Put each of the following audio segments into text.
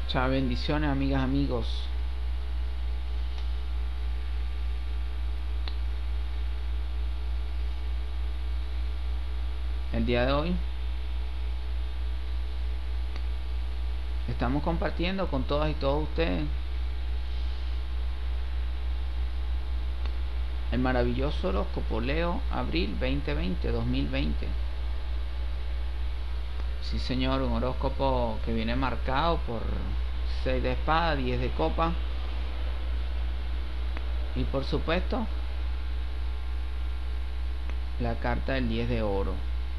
Chao, bendiciones, amigas, amigos. El día de hoy estamos compartiendo con todas y todos ustedes el maravilloso horóscopo Leo Abril 2020. Sí, señor, un horóscopo que viene marcado por 6 de espada, 10 de copa y por supuesto la carta del 10 de oro.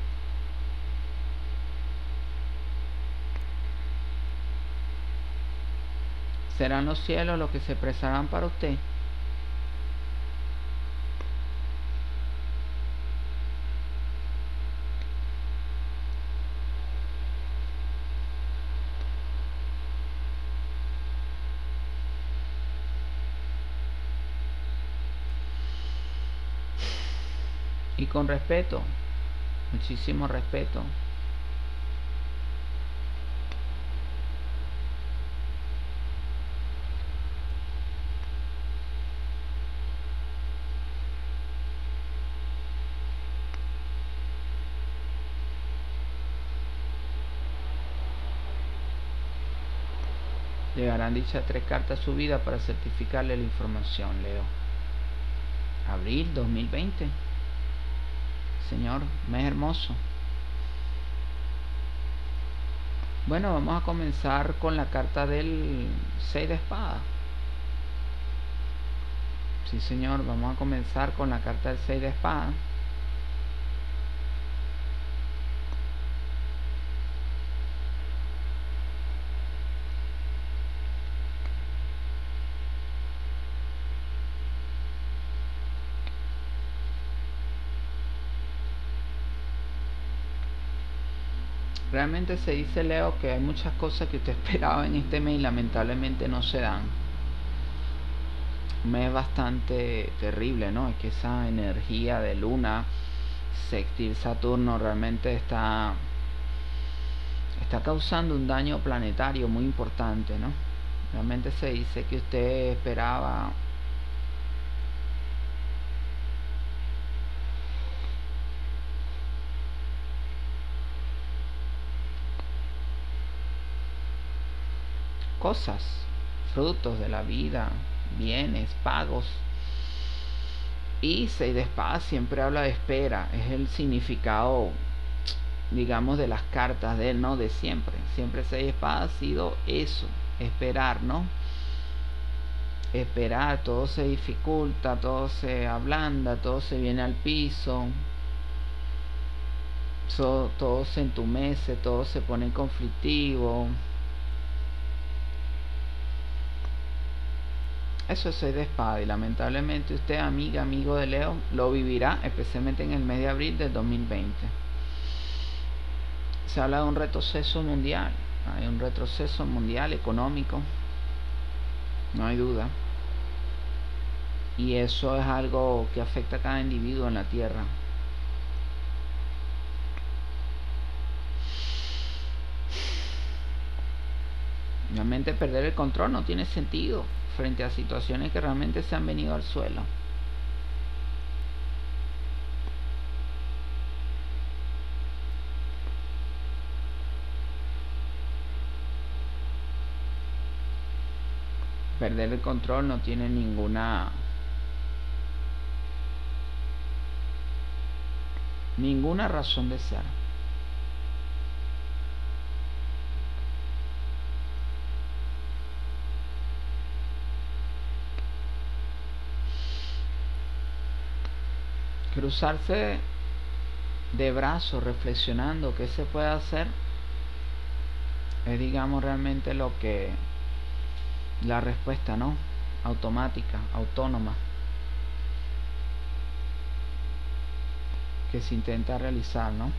Serán los cielos los que se expresarán para usted. Y con respeto, muchísimo respeto. Llegarán dichas 3 cartas a su vida para certificarle la información, Leo. Abril 2020. Señor, mes hermoso. Bueno, vamos a comenzar con la carta del 6 de espada. Sí, señor, vamos a comenzar con la carta del 6 de espada. Realmente se dice, Leo, que hay muchas cosas que usted esperaba en este mes y lamentablemente no se dan. Un mes bastante terrible, ¿no? Es que esa energía de luna sextil Saturno realmente está causando un daño planetario muy importante, ¿no? Realmente se dice que usted esperaba cosas, frutos de la vida, bienes, pagos. Y 6 de espadas siempre habla de espera, es el significado, digamos, de las cartas de él, ¿no? De siempre. Siempre 6 de espadas ha sido eso, esperar, ¿no? Esperar, todo se dificulta, todo se ablanda, todo se viene al piso, todo se entumece, todo se pone conflictivo. Eso es 6 de espada y lamentablemente usted, amiga, amigo de Leo, lo vivirá especialmente en el mes de abril del 2020. Se habla de un retroceso mundial, hay un retroceso mundial económico, no hay duda. Y eso es algo que afecta a cada individuo en la Tierra. Realmente perder el control no tiene sentido frente a situaciones que realmente se han venido al suelo. Perder el control no tiene ninguna razón de ser. Cruzarse de brazos reflexionando qué se puede hacer es, digamos, realmente lo que la respuesta, ¿no? Automática, autónoma, que se intenta realizar, ¿no?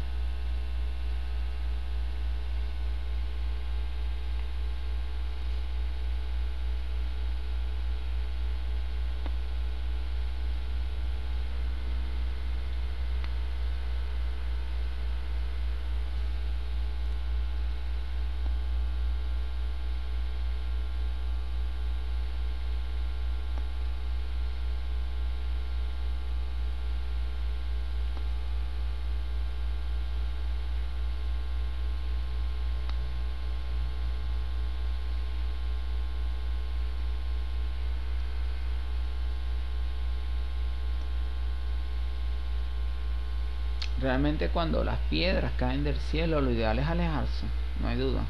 Realmente cuando las piedras caen del cielo, lo ideal es alejarse, no hay duda.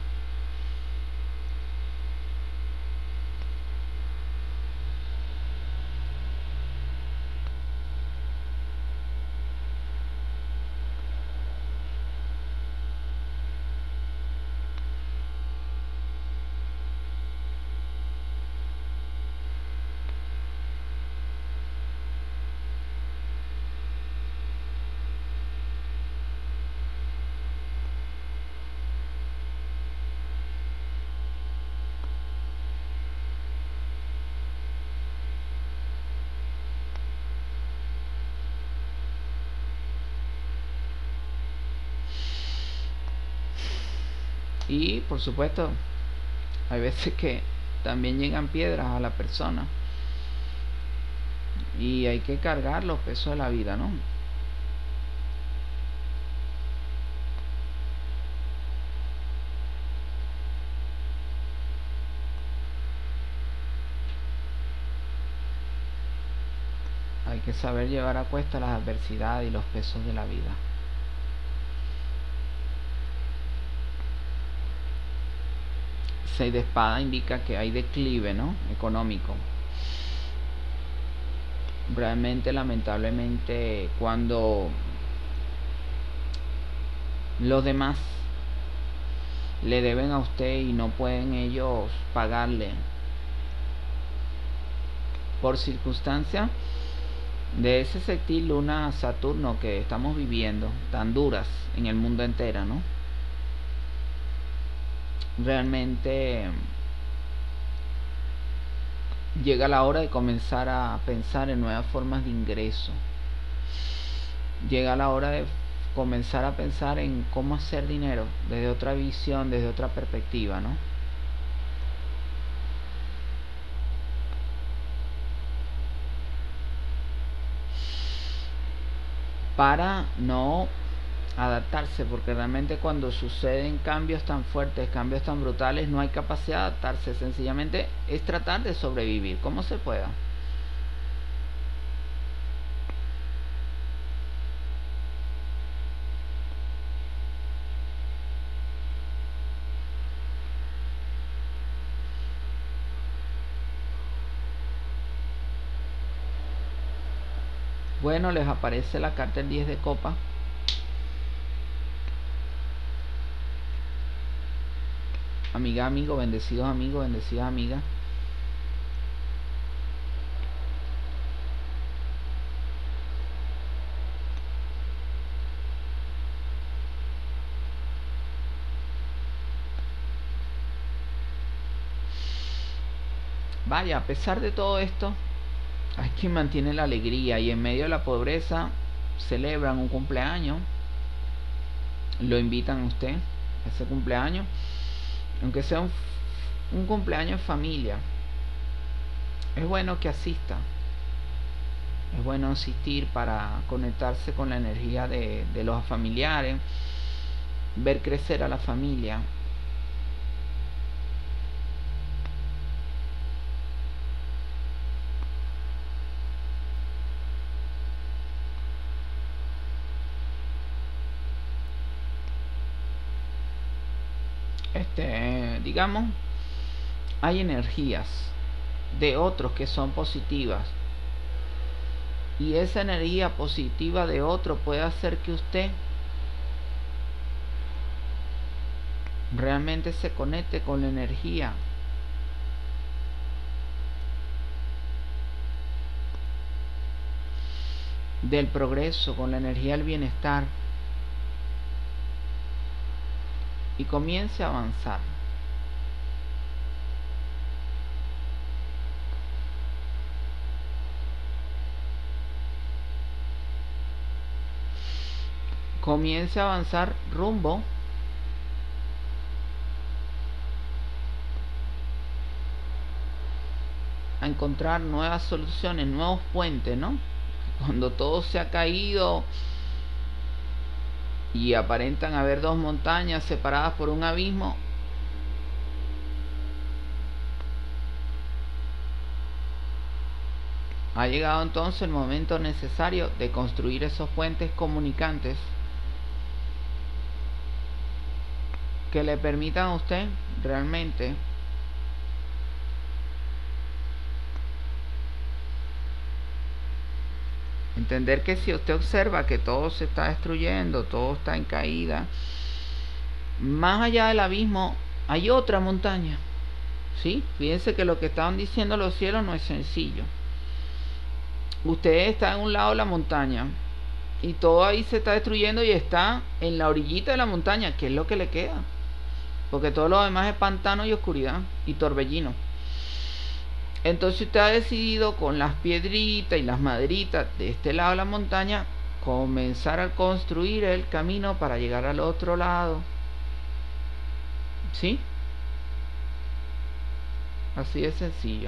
Y por supuesto, hay veces que también llegan piedras a la persona y hay que cargar los pesos de la vida, ¿no? Hay que saber llevar a cuesta las adversidades y los pesos de la vida. 6 de espada indica que hay declive, ¿no? Económico. Realmente, lamentablemente, cuando los demás le deben a usted y no pueden ellos pagarle por circunstancias de ese sextil Luna-Saturno que estamos viviendo, tan duras en el mundo entero, ¿no? Realmente llega la hora de comenzar a pensar en nuevas formas de ingreso. Llega la hora de comenzar a pensar en cómo hacer dinero desde otra visión, desde otra perspectiva, ¿no? Para no adaptarse, porque realmente cuando suceden cambios tan fuertes, cambios tan brutales, no hay capacidad de adaptarse, sencillamente es tratar de sobrevivir como se pueda. Bueno, les aparece la carta del 10 de copa. Amiga, amigo, bendecidos amigos, bendecidas amigas. Vaya, a pesar de todo esto, hay quien mantiene la alegría y en medio de la pobreza celebran un cumpleaños, lo invitan a usted a ese cumpleaños, aunque sea un cumpleaños en familia. Es bueno que asista, es bueno asistir para conectarse con la energía de los familiares, ver crecer a la familia. Digamos, hay energías de otros que son positivas y esa energía positiva de otro puede hacer que usted realmente se conecte con la energía del progreso, con la energía del bienestar y comience a avanzar. Comience a avanzar rumbo a encontrar nuevas soluciones, nuevos puentes, ¿no? Cuando todo se ha caído y aparentan haber dos montañas separadas por un abismo, ha llegado entonces el momento necesario de construir esos puentes comunicantes que le permitan a usted realmente entender que si usted observa que todo se está destruyendo, todo está en caída, más allá del abismo hay otra montaña. ¿Sí? Fíjense que lo que estaban diciendo los cielos no es sencillo. Usted está en un lado de la montaña y todo ahí se está destruyendo y está en la orillita de la montaña, que es lo que le queda. Porque todo lo demás es pantano y oscuridad y torbellino. Entonces usted ha decidido con las piedritas y las maderitas de este lado de la montaña comenzar a construir el camino para llegar al otro lado. ¿Sí? Así de sencillo.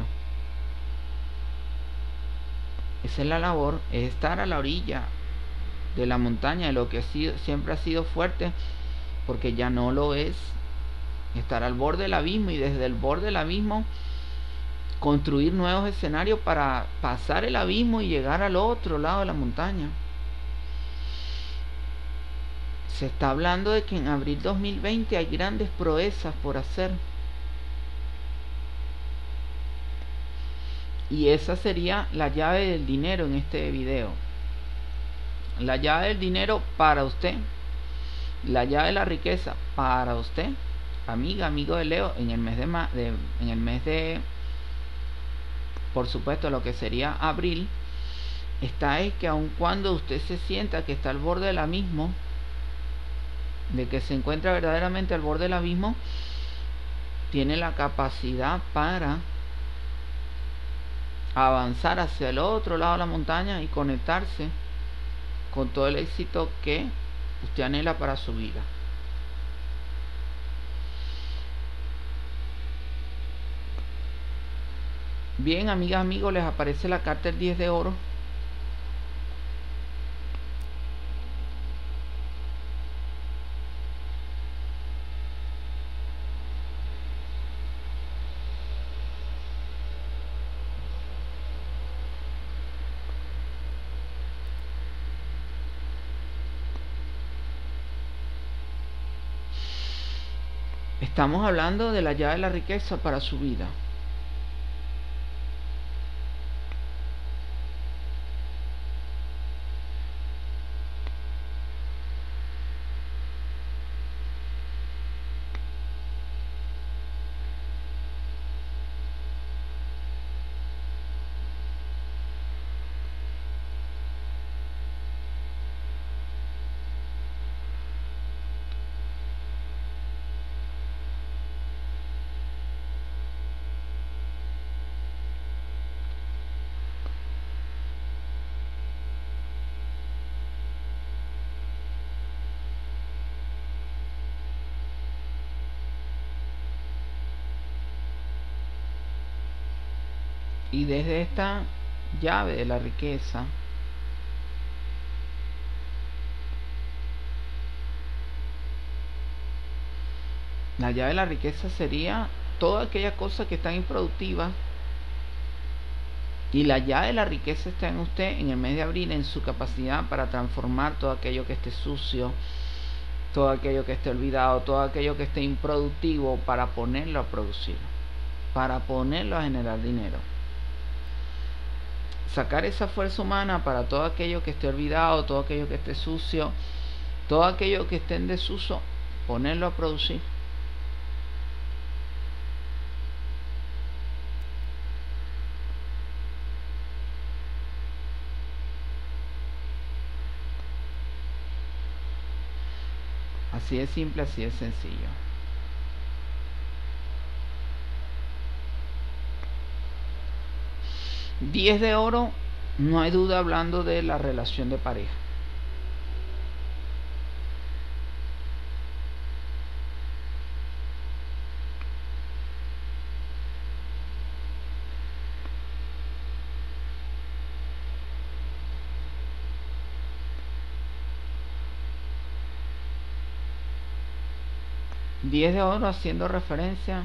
Esa es la labor, es estar a la orilla de la montaña, de lo que siempre ha sido fuerte, porque ya no lo es. Estar al borde del abismo y desde el borde del abismo construir nuevos escenarios para pasar el abismo y llegar al otro lado de la montaña. Se está hablando de que en abril 2020 hay grandes proezas por hacer. Y esa sería la llave del dinero en este video. La llave del dinero para usted. La llave de la riqueza para usted. Amiga, amigo de Leo, en el mes de por supuesto, lo que sería abril, está es que aun cuando usted se sienta que está al borde del abismo, de que se encuentra verdaderamente al borde del abismo, tiene la capacidad para avanzar hacia el otro lado de la montaña y conectarse con todo el éxito que usted anhela para su vida. Bien, amigas, amigos, les aparece la carta del 10 de oro. Estamos hablando de la llave de la riqueza para su vida. Y desde esta llave de la riqueza, la llave de la riqueza sería toda aquella cosa que está improductiva, y la llave de la riqueza está en usted en el mes de abril, en su capacidad para transformar todo aquello que esté sucio, todo aquello que esté olvidado, todo aquello que esté improductivo, para ponerlo a producir, para ponerlo a generar dinero. Sacar esa fuerza humana para todo aquello que esté olvidado, todo aquello que esté sucio, todo aquello que esté en desuso, ponerlo a producir. Así de simple, así de sencillo. Diez de oro, no hay duda, hablando de la relación de pareja. Diez de oro haciendo referencia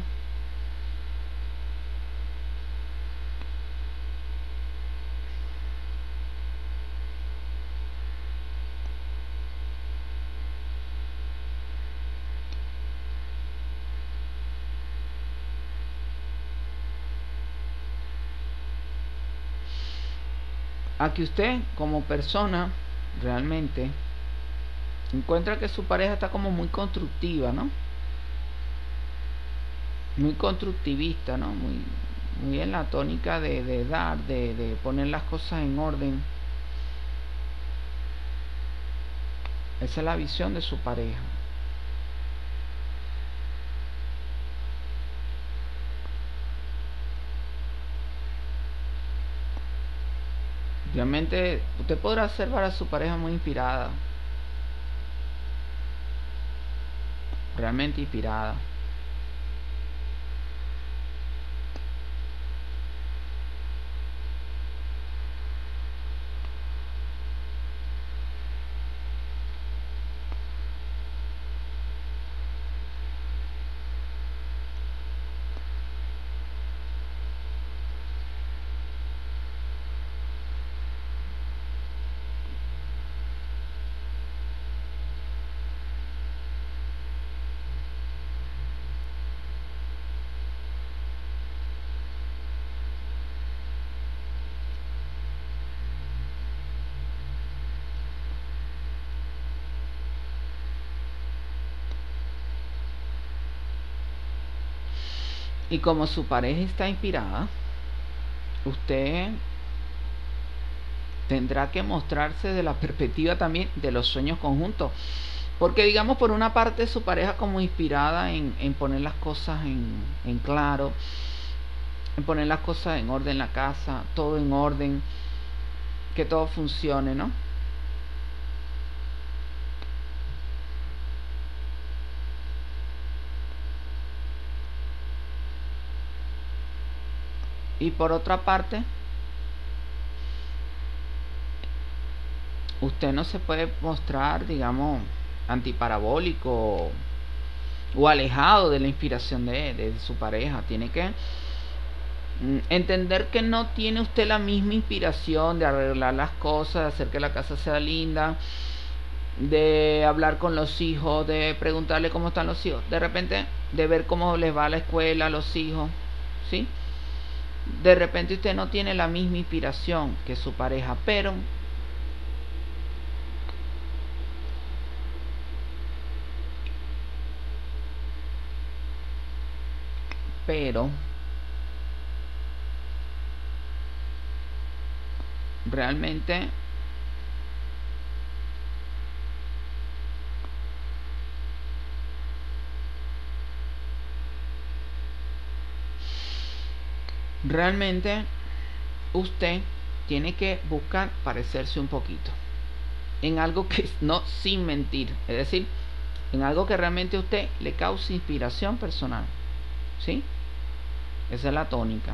a que usted como persona realmente encuentra que su pareja está como muy constructiva, ¿no? Muy constructivista, ¿no? Muy en la tónica de dar, de poner las cosas en orden. Esa es la visión de su pareja. Realmente usted podrá observar a su pareja muy inspirada, realmente inspirada. Y como su pareja está inspirada, usted tendrá que mostrarse de la perspectiva también de los sueños conjuntos. Porque digamos, por una parte su pareja como inspirada en poner las cosas en claro, en poner las cosas en orden, la casa, todo en orden, que todo funcione, ¿no? Y por otra parte, usted no se puede mostrar, digamos, antiparabólico o alejado de la inspiración de su pareja. Tiene que entender que no tiene usted la misma inspiración de arreglar las cosas, de hacer que la casa sea linda, de hablar con los hijos, de preguntarle cómo están los hijos, de repente de ver cómo les va a la escuela a los hijos, ¿sí? De repente usted no tiene la misma inspiración que su pareja, pero realmente usted tiene que buscar parecerse un poquito en algo que no, sin mentir, es decir, en algo que realmente a usted le cause inspiración personal, ¿sí? Esa es la tónica,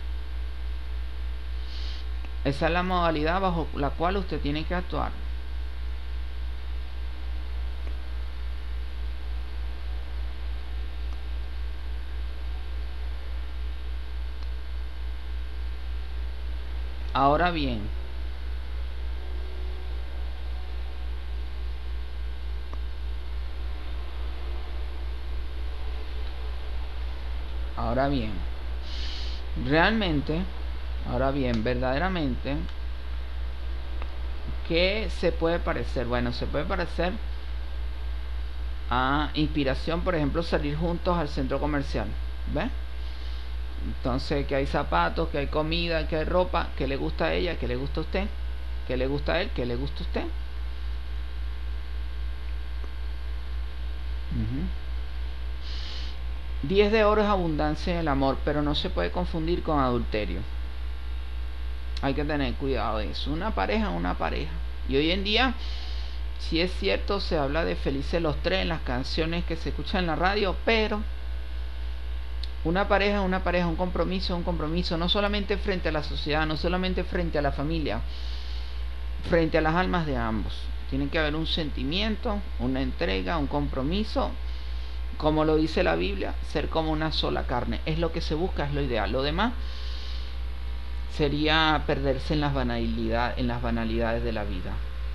esa es la modalidad bajo la cual usted tiene que actuar. Ahora bien, ahora bien, realmente, ahora bien, verdaderamente, ¿qué se puede parecer? Bueno, se puede parecer a inspiración, por ejemplo, salir juntos al centro comercial, ¿ves? Entonces, que hay zapatos, que hay comida, que hay ropa, que le gusta a ella, que le gusta a usted, que le gusta a él, que le gusta a usted. 10 de oro es abundancia en el amor, pero no se puede confundir con adulterio. Hay que tener cuidado de eso. Una pareja es una pareja. Y hoy en día, si es cierto, se habla de felices los tres en las canciones que se escuchan en la radio, pero una pareja es una pareja, un compromiso es un compromiso, no solamente frente a la sociedad, no solamente frente a la familia, frente a las almas de ambos. Tiene que haber un sentimiento, una entrega, un compromiso. Como lo dice la Biblia, ser como una sola carne. Es lo que se busca, es lo ideal. Lo demás sería perderse en las banalidades de la vida.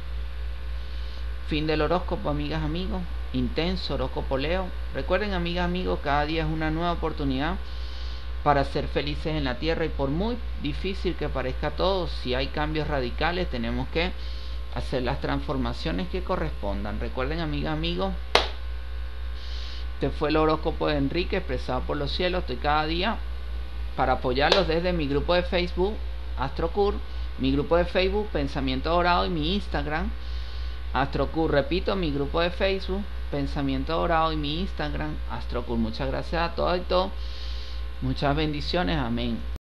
Fin del horóscopo, amigas, amigos. Intenso horóscopo Leo. Recuerden, amigas, amigos, cada día es una nueva oportunidad para ser felices en la tierra. Y por muy difícil que parezca todo, si hay cambios radicales, tenemos que hacer las transformaciones que correspondan. Recuerden, amigas, amigos, este fue el horóscopo de Enrique expresado por los cielos. Estoy cada día para apoyarlos desde mi grupo de Facebook AstroCur, mi grupo de Facebook Pensamiento Dorado y mi Instagram AstroCur. Repito, mi grupo de Facebook Pensamiento Dorado y mi Instagram AstroCur. Muchas gracias a todos y todos. Muchas bendiciones. Amén.